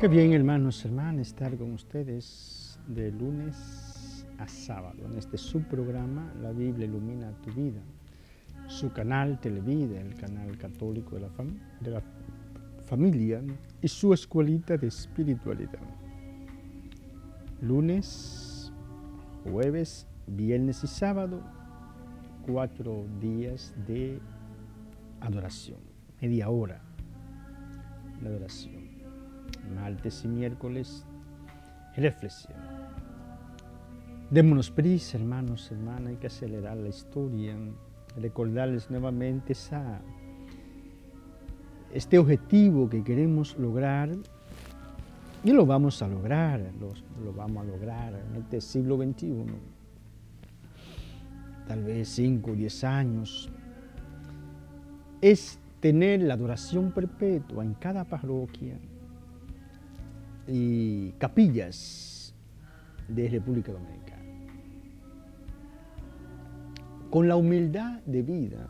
Qué bien, hermanos, hermanas, estar con ustedes de lunes a sábado en este subprograma La Biblia Ilumina Tu Vida, su canal Televida, el canal católico de la familia y su escuelita de espiritualidad. Lunes, jueves, viernes y sábado, 4 días de adoración, media hora de adoración. Martes y miércoles, reflexión. Démonos prisa, hermanos, hermanas, hay que acelerar la historia, recordarles nuevamente este objetivo que queremos lograr, y lo vamos a lograr, lo vamos a lograr en este siglo XXI, tal vez 5 o 10 años, es tener la adoración perpetua en cada parroquia y capillas de República Dominicana. Con la humildad de vida,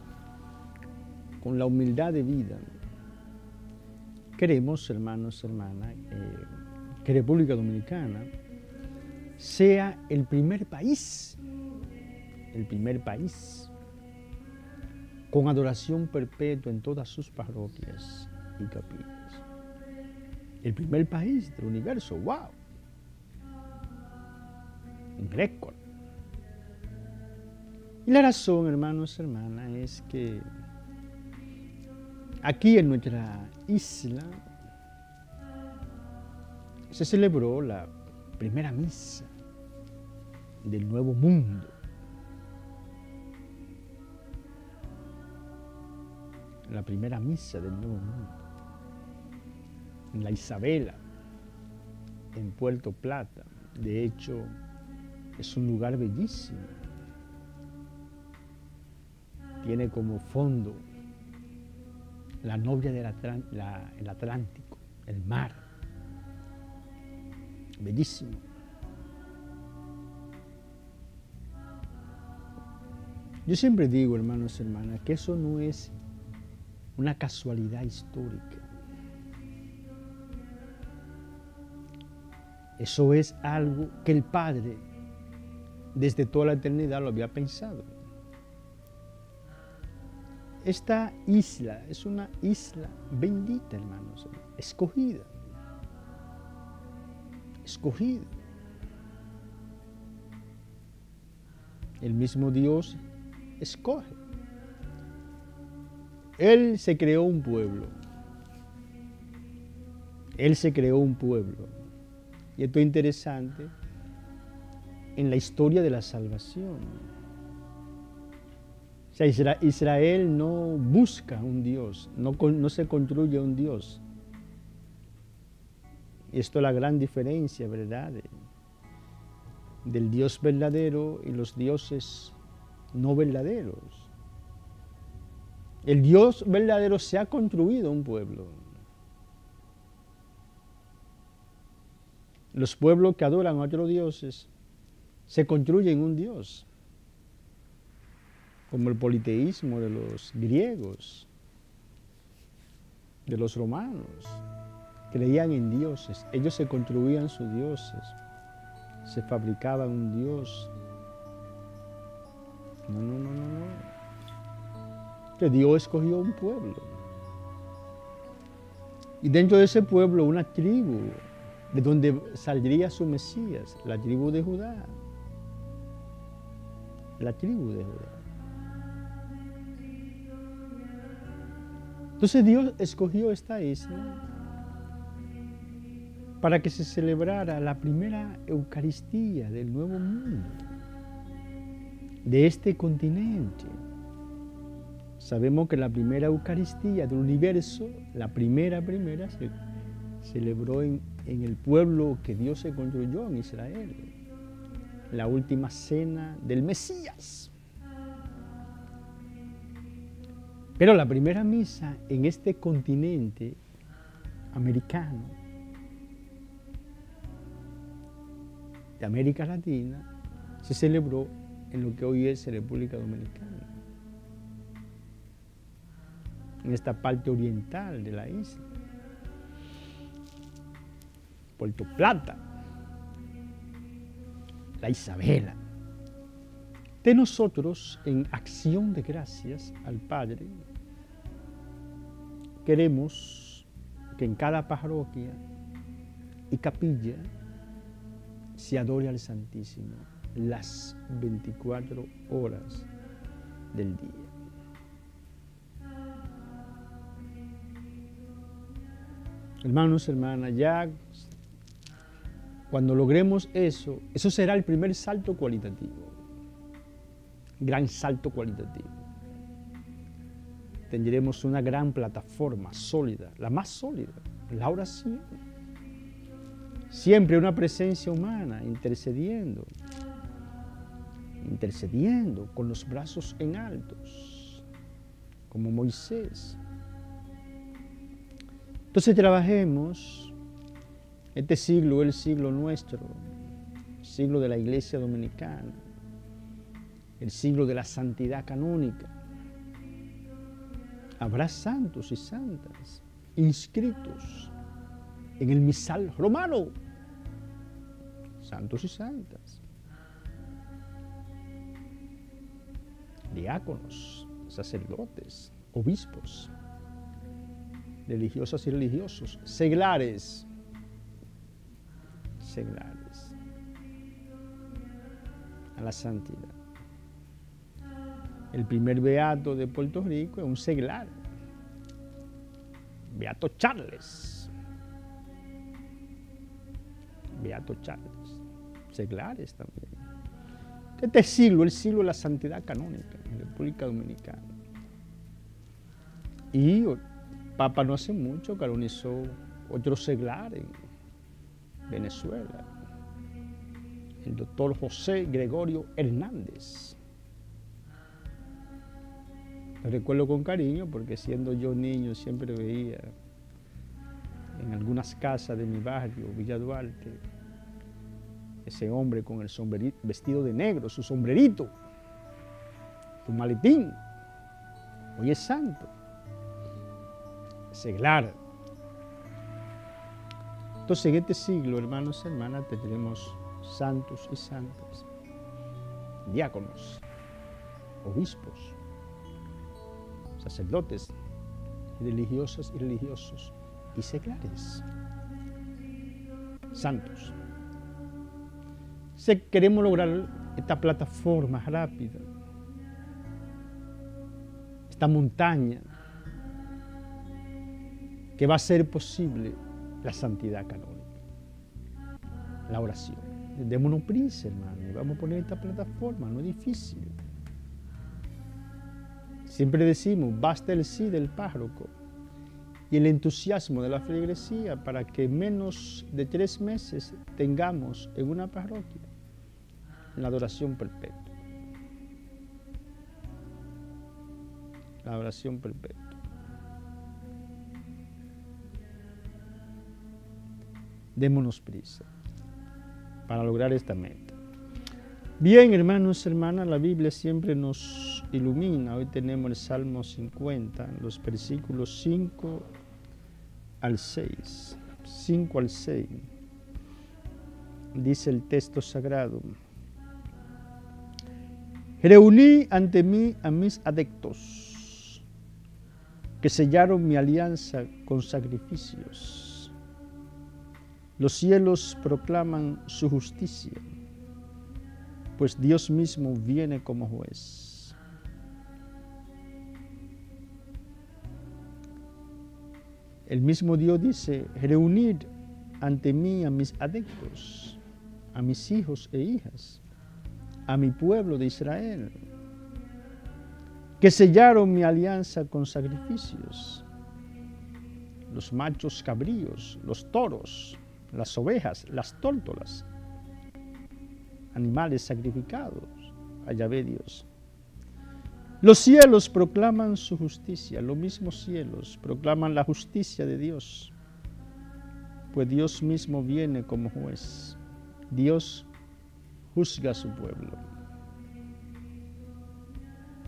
queremos, hermanos, hermanas, que República Dominicana sea el primer país con adoración perpetua en todas sus parroquias y capillas. El primer país del universo, ¡wow! Un récord. Y la razón, hermanos, hermanas, es que aquí en nuestra isla se celebró la primera misa del Nuevo Mundo. La primera misa del Nuevo Mundo. En la Isabela, en Puerto Plata. De hecho, es un lugar bellísimo. Tiene como fondo la novia del el Atlántico, el mar. Bellísimo. Yo siempre digo, hermanos y hermanas, que eso no es una casualidad histórica. Eso es algo que el Padre, desde toda la eternidad, lo había pensado. Esta isla es una isla bendita, hermanos, escogida. Escogida. El mismo Dios escoge. Él se creó un pueblo. Él se creó un pueblo. Y esto es interesante en la historia de la salvación. O sea, Israel no busca un Dios, no se construye un Dios. Y esto es la gran diferencia, ¿verdad? Del Dios verdadero y los dioses no verdaderos. El Dios verdadero se ha construido un pueblo. Los pueblos que adoran a otros dioses se construyen un Dios, como el politeísmo de los griegos, de los romanos. Creían en dioses, ellos se construían sus dioses, se fabricaban un Dios. No. Que Dios escogió un pueblo. Y dentro de ese pueblo una tribu, de donde saldría su Mesías, la tribu de Judá. La tribu de Judá. Entonces Dios escogió esta isla para que se celebrara la primera Eucaristía del Nuevo Mundo, de este continente. Sabemos que la primera Eucaristía del universo, la primera, se celebró en el pueblo que Dios se construyó en Israel, la última cena del Mesías. Pero la primera misa en este continente americano, de América Latina, se celebró en lo que hoy es República Dominicana, en esta parte oriental de la isla. Puerto Plata, la Isabela. De nosotros, en acción de gracias al Padre, queremos que en cada parroquia y capilla se adore al Santísimo las 24 horas del día. Hermanos, hermanas, ya cuando logremos eso, eso será el primer salto cualitativo, gran salto cualitativo. Tendremos una gran plataforma sólida, la más sólida, la oración. Siempre una presencia humana intercediendo con los brazos en altos, como Moisés. Entonces trabajemos, este siglo es el siglo nuestro, el siglo de la Iglesia Dominicana, el siglo de la santidad canónica. Habrá santos y santas inscritos en el misal romano, santos y santas, diáconos, sacerdotes, obispos, religiosas y religiosos, seglares, a la santidad. El primer beato de Puerto Rico es un seglar, Beato Charles, seglares también. Este siglo, el siglo de la santidad canónica en República Dominicana. Y el Papa no hace mucho canonizó otro seglar en Venezuela, el doctor José Gregorio Hernández. Lo recuerdo con cariño porque siendo yo niño siempre veía en algunas casas de mi barrio, Villa Duarte, ese hombre con el sombrerito, vestido de negro, su sombrerito, su maletín. Hoy es santo, seglar. Entonces en este siglo, hermanos y hermanas, tendremos santos y santas, diáconos, obispos, sacerdotes, religiosas y religiosos, y seglares, santos. Si queremos lograr esta plataforma rápida, esta montaña, que va a ser posible la santidad canónica, la oración. Démonos prisa, hermano, y vamos a poner esta plataforma, no es difícil. Siempre decimos, basta el sí del párroco y el entusiasmo de la feligresía para que en menos de 3 meses tengamos en una parroquia la adoración perpetua. La adoración perpetua. Démonos prisa para lograr esta meta. Bien, hermanos y hermanas, la Biblia siempre nos ilumina. Hoy tenemos el Salmo 50, los versículos 5 al 6. 5 al 6. Dice el texto sagrado: reuní ante mí a mis adeptos, que sellaron mi alianza con sacrificios. Los cielos proclaman su justicia, pues Dios mismo viene como juez. El mismo Dios dice: reunid ante mí a mis adeptos, a mis hijos e hijas, a mi pueblo de Israel, que sellaron mi alianza con sacrificios. Los machos cabríos, los toros, las ovejas, las tórtolas, animales sacrificados a Yahvé Dios. Los cielos proclaman su justicia, los mismos cielos proclaman la justicia de Dios, pues Dios mismo viene como juez. Dios juzga a su pueblo.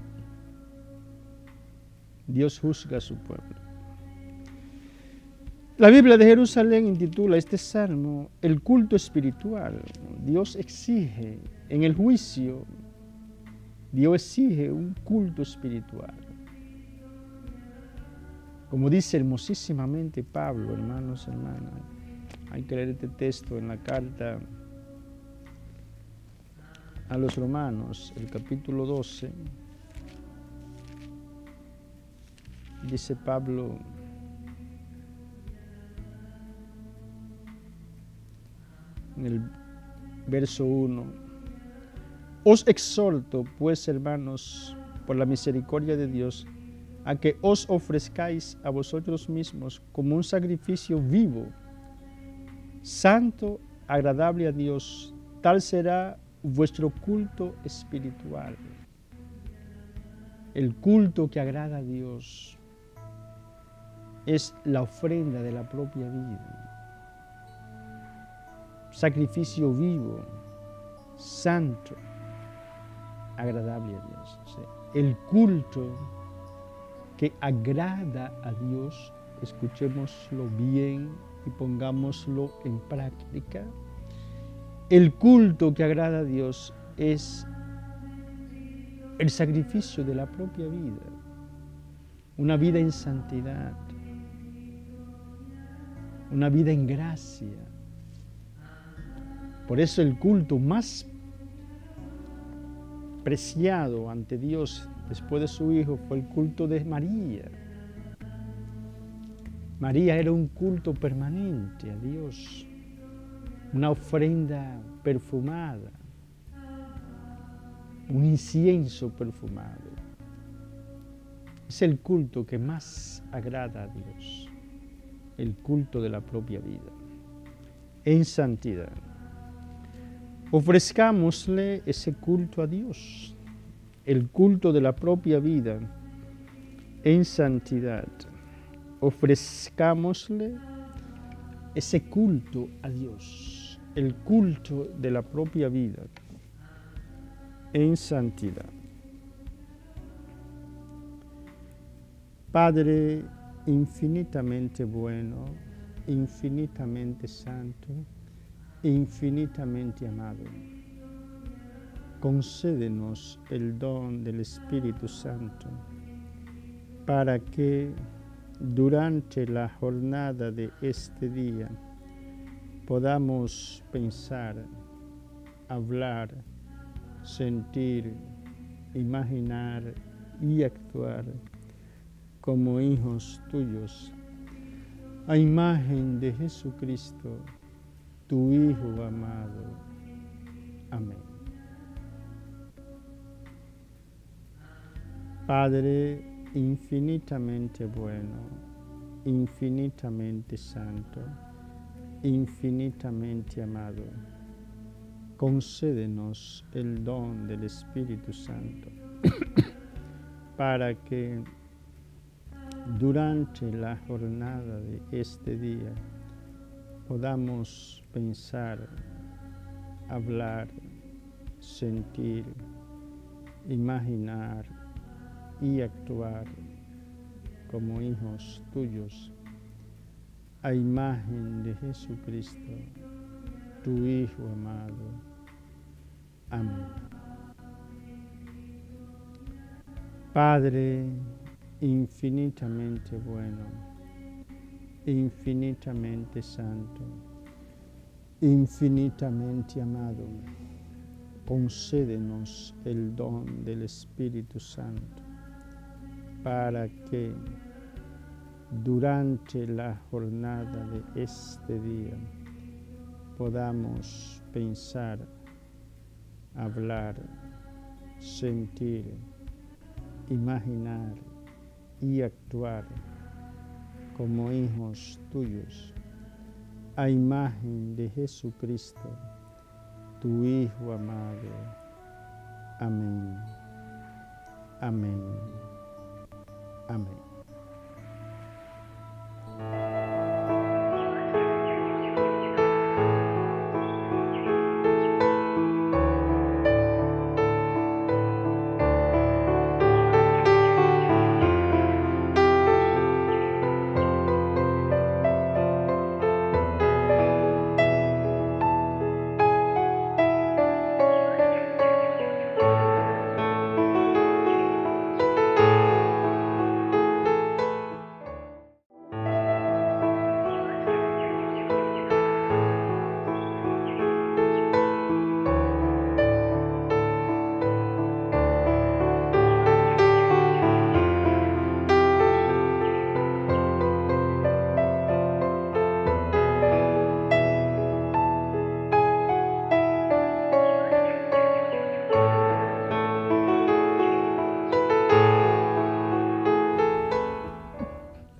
Dios juzga a su pueblo. La Biblia de Jerusalén intitula este salmo el culto espiritual. Dios exige en el juicio, Dios exige un culto espiritual. Como dice hermosísimamente Pablo, hermanos, hermanas, hay que leer este texto en la carta a los Romanos, el capítulo 12. Dice Pablo: en el verso 1, os exhorto, pues, hermanos, por la misericordia de Dios, a que os ofrezcáis a vosotros mismos como un sacrificio vivo, santo, agradable a Dios. Tal será vuestro culto espiritual. El culto que agrada a Dios es la ofrenda de la propia vida. Sacrificio vivo, santo, agradable a Dios. O sea, el culto que agrada a Dios, escuchémoslo bien y pongámoslo en práctica. El culto que agrada a Dios es el sacrificio de la propia vida, una vida en santidad, una vida en gracia. Por eso el culto más preciado ante Dios después de su Hijo fue el culto de María. María era un culto permanente a Dios, una ofrenda perfumada, un incienso perfumado. Es el culto que más agrada a Dios, el culto de la propia vida, en santidad. Ofrezcámosle ese culto a Dios, el culto de la propia vida, en santidad. Ofrezcámosle ese culto a Dios, el culto de la propia vida, en santidad. Padre infinitamente bueno, infinitamente santo, infinitamente amado, concédenos el don del Espíritu Santo para que durante la jornada de este día podamos pensar, hablar, sentir, imaginar y actuar como hijos tuyos, a imagen de Jesucristo, tu Hijo amado. Amén. Padre infinitamente bueno, infinitamente santo, infinitamente amado, concédenos el don del Espíritu Santo para que durante la jornada de este día podamos pensar, hablar, sentir, imaginar y actuar como hijos tuyos, a imagen de Jesucristo, tu Hijo amado. Amén. Padre infinitamente bueno, infinitamente santo, infinitamente amado, concédenos el don del Espíritu Santo para que durante la jornada de este día podamos pensar, hablar, sentir, imaginar y actuar como hijos tuyos, a imagen de Jesucristo, tu Hijo amado. Amén. Amén. Amén.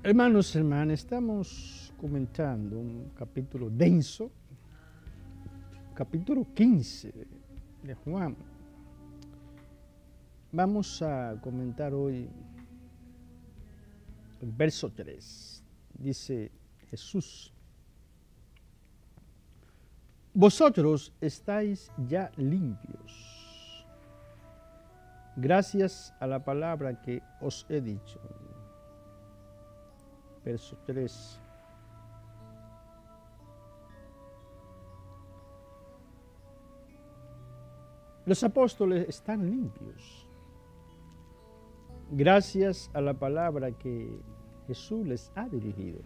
Hermanos, hermanas, estamos comentando un capítulo denso, capítulo 15 de Juan. Vamos a comentar hoy el verso 3. Dice Jesús: vosotros estáis ya limpios, gracias a la palabra que os he dicho. Verso 3. Los apóstoles están limpios, gracias a la palabra que Jesús les ha dirigido.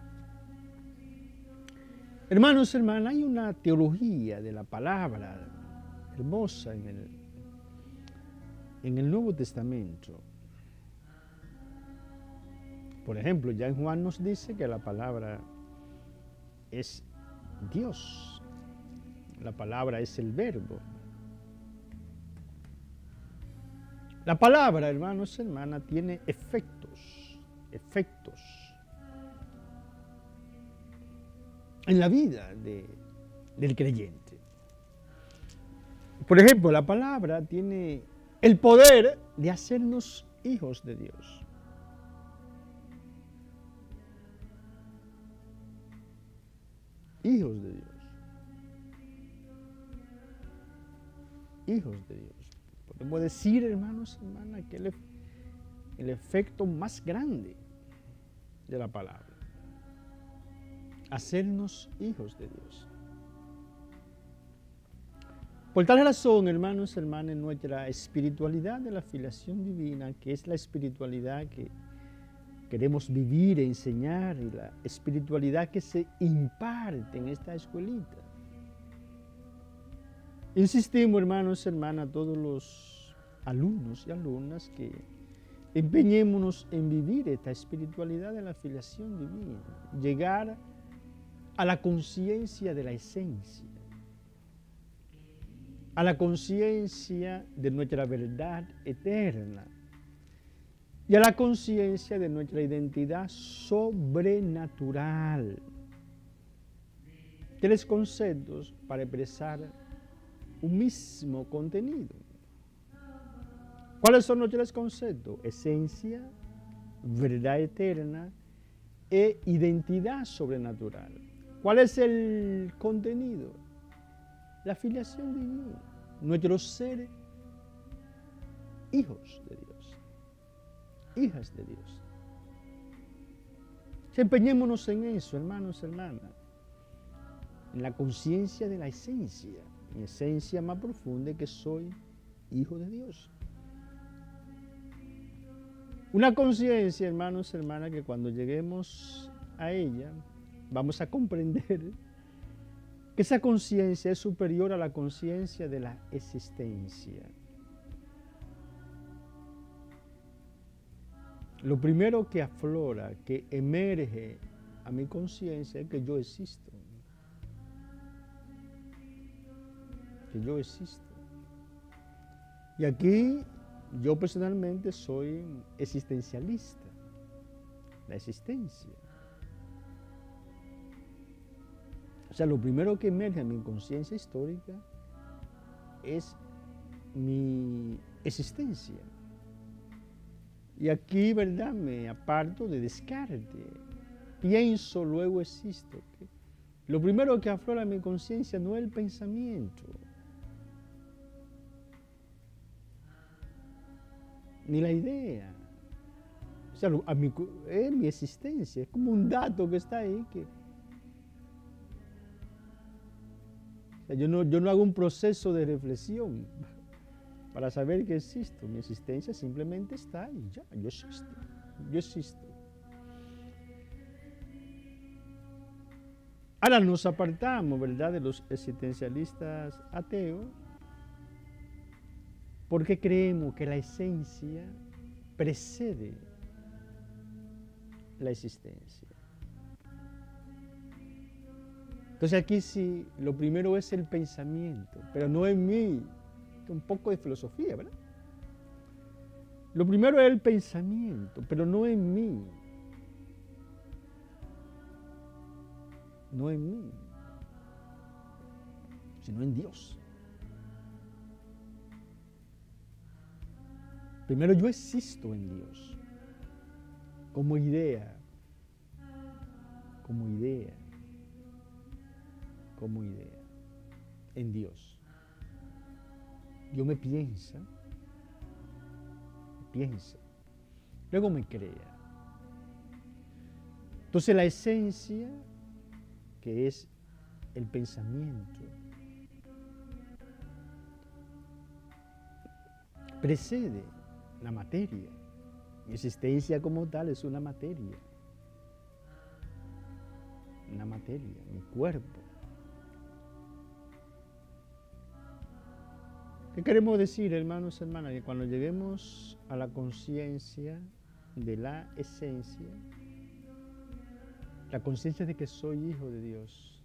Hermanos, hermanas, hay una teología de la palabra hermosa en el Nuevo Testamento. Por ejemplo, ya en Juan nos dice que la palabra es Dios. La palabra es el verbo. La palabra, hermanos, hermanas, tiene efectos en la vida del creyente. Por ejemplo, la palabra tiene el poder de hacernos hijos de Dios. Hijos de Dios. Hijos de Dios. Podemos decir, hermanos, hermanas, que el efecto más grande de la palabra. Hacernos hijos de Dios. Por tal razón, hermanos, hermanas, nuestra espiritualidad de la filiación divina, que es la espiritualidad que queremos vivir e enseñar, y la espiritualidad que se imparte en esta escuelita. Insistimos, hermanos, hermanas, todos los alumnos y alumnas, que empeñémonos en vivir esta espiritualidad de la filiación divina, llegar a la conciencia de la esencia, a la conciencia de nuestra verdad eterna y a la conciencia de nuestra identidad sobrenatural. Tres conceptos para expresar un mismo contenido. ¿Cuáles son los tres conceptos? Esencia, verdad eterna e identidad sobrenatural. ¿Cuál es el contenido? La filiación divina. Nuestro ser hijos de Dios. Hijas de Dios. Empeñémonos en eso, hermanos, hermanas. En la conciencia de la esencia. Mi esencia más profunda es que soy hijo de Dios. Una conciencia, hermanos, hermanas, que cuando lleguemos a ella, vamos a comprender que esa conciencia es superior a la conciencia de la existencia. Lo primero que aflora, que emerge a mi conciencia es que yo existo. Que yo existo. Y aquí yo personalmente soy existencialista. La existencia. O sea, lo primero que emerge a mi conciencia histórica es mi existencia. Y aquí, ¿verdad?, me aparto de Descartes. Pienso, luego existo. Lo primero que aflora mi conciencia no es el pensamiento, ni la idea. O sea, es mi existencia. Es como un dato que está ahí que... O sea, yo no hago un proceso de reflexión para saber que existo. Mi existencia simplemente está ahí. Ya, yo existo. Yo existo. Ahora nos apartamos, ¿verdad?, de los existencialistas ateos, porque creemos que la esencia precede la existencia. Entonces aquí sí, lo primero es el pensamiento, pero no en mí, un poco de filosofía, ¿verdad? Lo primero es el pensamiento, pero no en mí. no en mí, sino en Dios. Primero yo existo en Dios, como idea, en Dios. Dios me piensa, luego me crea. Entonces la esencia, que es el pensamiento, precede la materia. Mi existencia como tal es una materia, mi cuerpo. ¿Qué queremos decir, hermanos y hermanas? Que cuando lleguemos a la conciencia de la esencia, la conciencia de que soy hijo de Dios,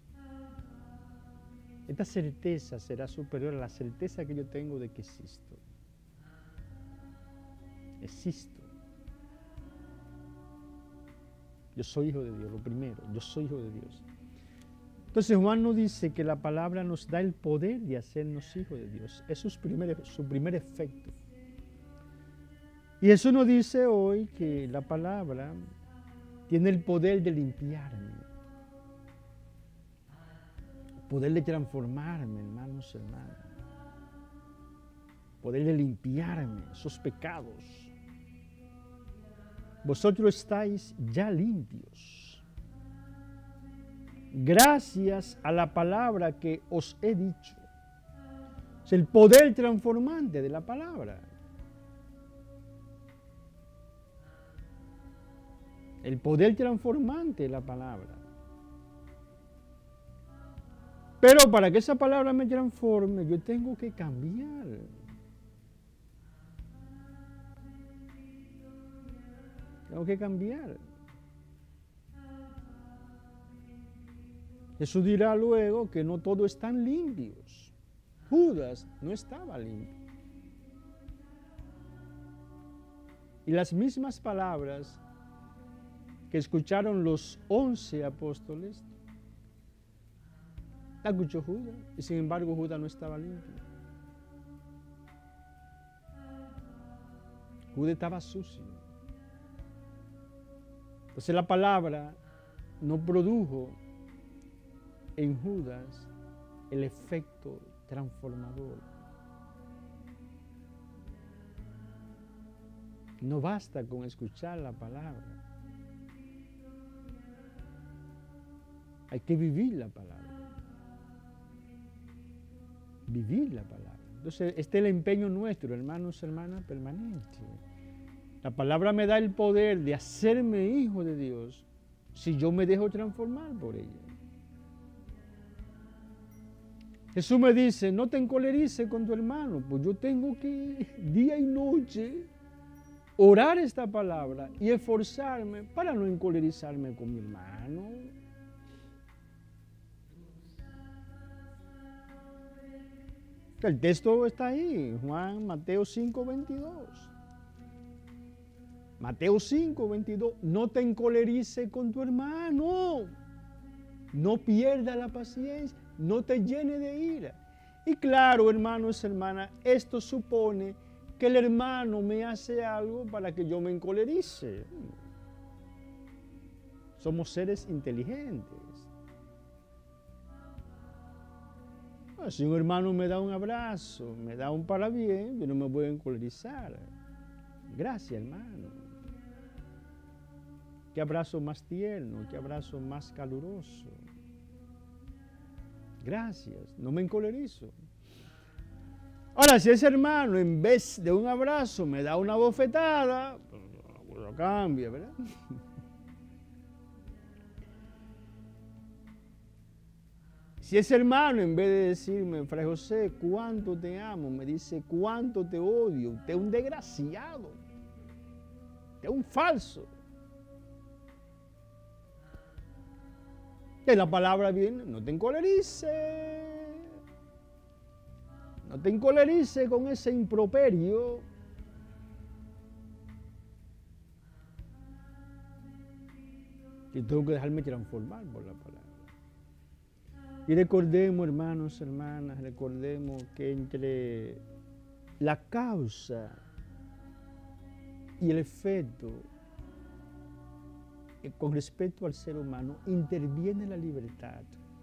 esta certeza será superior a la certeza que yo tengo de que existo. Yo soy hijo de Dios, lo primero, yo soy hijo de Dios. Entonces Juan nos dice que la palabra nos da el poder de hacernos hijos de Dios. Eso es su primer efecto. Y eso nos dice hoy que la palabra tiene el poder de limpiarme, el poder de transformarme, hermanos y hermanas, el poder de limpiarme esos pecados. Vosotros estáis ya limpios, gracias a la palabra que os he dicho. Es el poder transformante de la palabra. El poder transformante de la palabra. Pero para que esa palabra me transforme, yo tengo que cambiar. Tengo que cambiar. Jesús dirá luego que no todos están limpios. Judas no estaba limpio. Y las mismas palabras que escucharon los 11 apóstoles, la escuchó Judas, y sin embargo Judas no estaba limpio. Judas estaba sucio. Entonces la palabra no produjo en Judas el efecto transformador. No basta con escuchar la palabra. Hay que vivir la palabra. Vivir la palabra. Entonces, este es el empeño nuestro, hermanos y hermanas, permanente. La palabra me da el poder de hacerme hijo de Dios si yo me dejo transformar por ella. Jesús me dice, no te encolerices con tu hermano, pues yo tengo que día y noche orar esta palabra y esforzarme para no encolerizarme con mi hermano. El texto está ahí, Mateo 5:22. Mateo 5:22, no te encolerices con tu hermano, no pierdas la paciencia, no te llene de ira. Y claro, hermanos y hermanas, esto supone que el hermano me hace algo para que yo me encolerice. Somos seres inteligentes. Si un hermano me da un abrazo, me da un parabién, yo no me voy a encolerizar. Gracias, hermano. Qué abrazo más tierno, qué abrazo más caluroso. Gracias, no me encolerizo. Ahora, si ese hermano en vez de un abrazo me da una bofetada, pues lo cambia, ¿verdad? Si ese hermano, en vez de decirme, Fray José, cuánto te amo, me dice, cuánto te odio, usted es un desgraciado, usted es un falso. Que la palabra viene, no te encolerices. No te encolerices con ese improperio. Y tengo que dejarme transformar por la palabra. Y recordemos, hermanos, hermanas, recordemos que entre la causa y el efecto con respecto al ser humano interviene la libertad.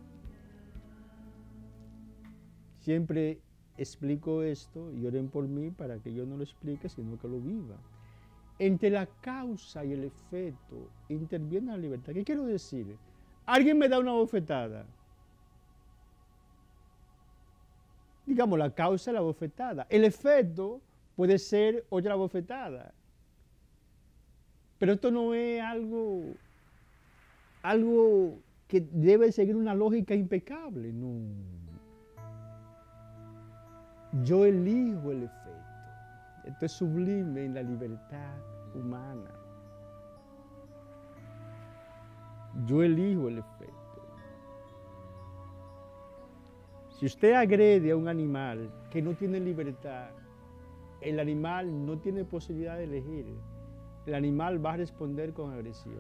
Siempre explico esto y oren por mí para que yo no lo explique, sino que lo viva. Entre la causa y el efecto interviene la libertad. ¿Qué quiero decir? Alguien me da una bofetada. Digamos, la causa es la bofetada. El efecto puede ser otra bofetada. Pero esto no es algo que debe seguir una lógica impecable, no. Yo elijo el efecto. Esto es sublime en la libertad humana. Yo elijo el efecto. Si usted agrede a un animal que no tiene libertad, el animal no tiene posibilidad de elegir. El animal va a responder con agresión.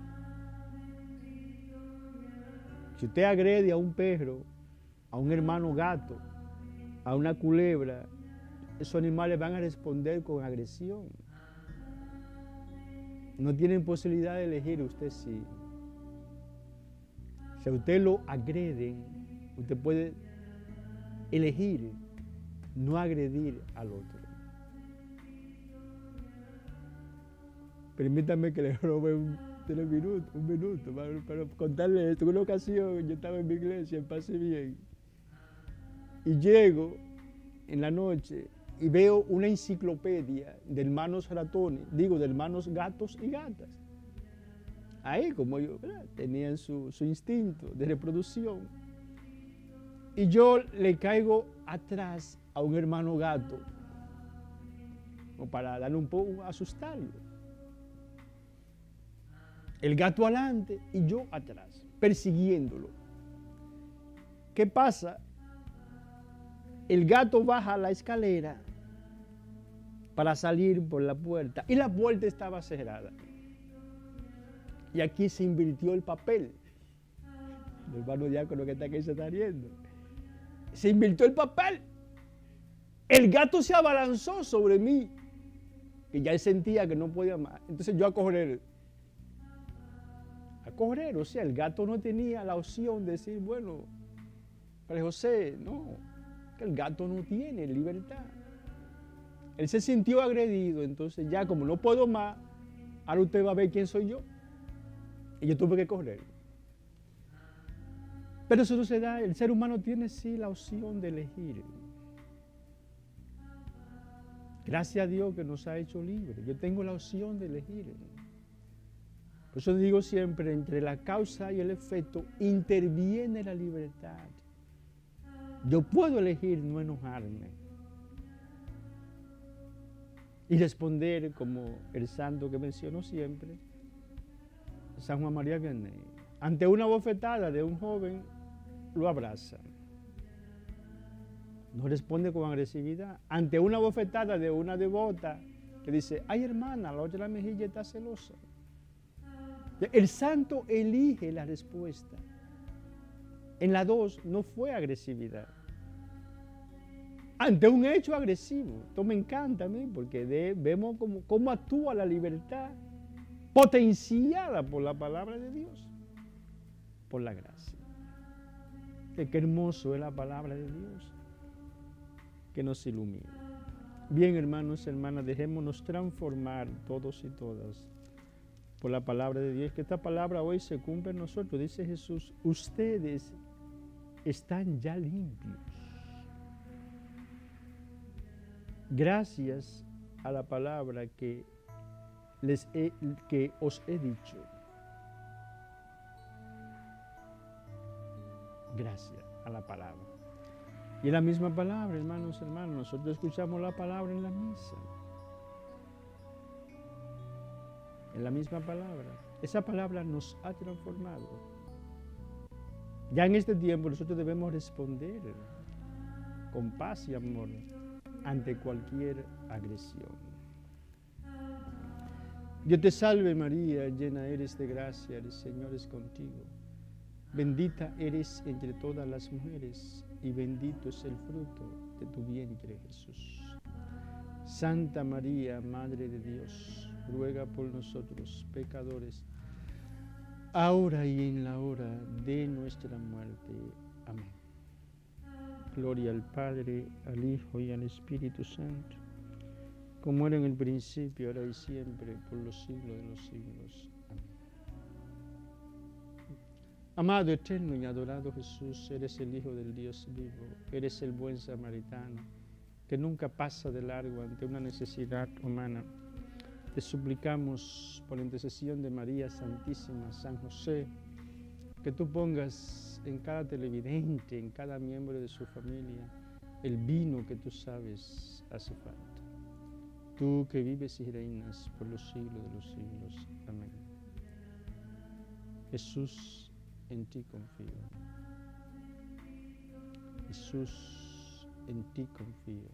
Si usted agrede a un perro, a un hermano gato, a una culebra, esos animales van a responder con agresión. No tienen posibilidad de elegir, usted sí. Si a usted lo agreden, usted puede elegir no agredir al otro. Permítame que le robe un minuto para contarle esto. En una ocasión yo estaba en mi iglesia, en Pase Bien, y llego en la noche y veo una enciclopedia de hermanos ratones, de hermanos gatos y gatas. Ahí, como ellos, ¿verdad?, tenían su instinto de reproducción. Y yo le caigo atrás a un hermano gato, como para darle un poco, asustarlo. El gato adelante y yo atrás, persiguiéndolo. ¿Qué pasa? El gato baja la escalera para salir por la puerta y la puerta estaba cerrada. Y aquí se invirtió el papel. El hermano diácono que está aquí se está riendo. Se invirtió el papel. El gato se abalanzó sobre mí, que ya él sentía que no podía más. Entonces yo a correr, o sea, el gato no tenía la opción de decir, bueno, Padre José, no, que el gato no tiene libertad. Él se sintió agredido, entonces ya como no puedo más, ahora usted va a ver quién soy yo. Y yo tuve que correr. Pero eso no se da, el ser humano tiene sí la opción de elegir. Gracias a Dios que nos ha hecho libres. Yo tengo la opción de elegir. Por eso digo siempre, entre la causa y el efecto interviene la libertad. Yo puedo elegir no enojarme y responder como el santo que menciono siempre, San Juan María Vianney. Ante una bofetada de un joven, lo abraza. No responde con agresividad. Ante una bofetada de una devota, que dice, ay hermana, la otra mejilla está celosa. El santo elige la respuesta. En la 2 no fue agresividad. Ante un hecho agresivo. Esto me encanta a mí porque vemos cómo actúa la libertad potenciada por la palabra de Dios, por la gracia. Qué hermoso es la palabra de Dios que nos ilumina. Bien, hermanos y hermanas, dejémonos transformar todos y todas por la palabra de Dios, que esta palabra hoy se cumple en nosotros. Dice Jesús, ustedes están ya limpios. Gracias a la palabra que os he dicho. Gracias a la palabra. Y es la misma palabra, hermanos, nosotros escuchamos la palabra en la misa. En la misma palabra. Esa palabra nos ha transformado. Ya en este tiempo nosotros debemos responder con paz y amor ante cualquier agresión. Dios te salve María, llena eres de gracia, el Señor es contigo. Bendita eres entre todas las mujeres, y bendito es el fruto de tu vientre, Jesús. Santa María, Madre de Dios, ruega por nosotros, pecadores, ahora y en la hora de nuestra muerte. Amén. Gloria al Padre, al Hijo y al Espíritu Santo, como era en el principio, ahora y siempre, por los siglos de los siglos. Amén. Amado, eterno y adorado Jesús, eres el Hijo del Dios vivo, eres el buen samaritano, que nunca pasa de largo ante una necesidad humana. Te suplicamos por la intercesión de María Santísima, San José, que tú pongas en cada televidente, en cada miembro de su familia, el vino que tú sabes hace falta. Tú que vives y reinas por los siglos de los siglos. Amén. Jesús, en ti confío. Jesús, en ti confío.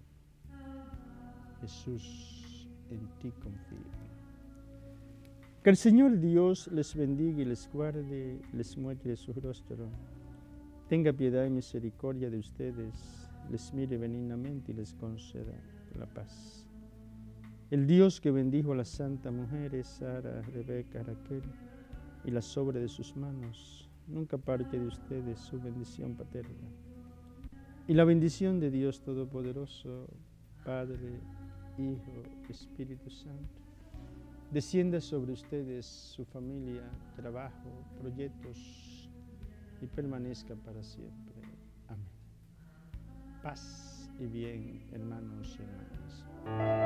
Jesús, en ti confío. Que el Señor Dios les bendiga y les guarde, les muestre su rostro, tenga piedad y misericordia de ustedes, les mire benignamente y les conceda la paz. El Dios que bendijo a las santas mujeres, Sara, Rebeca, Raquel, y las obras de sus manos, nunca aparte de ustedes su bendición paterna. Y la bendición de Dios Todopoderoso, Padre, Hijo, Espíritu Santo, descienda sobre ustedes, su familia, trabajo, proyectos, y permanezca para siempre. Amén. Paz y bien, hermanos y hermanas.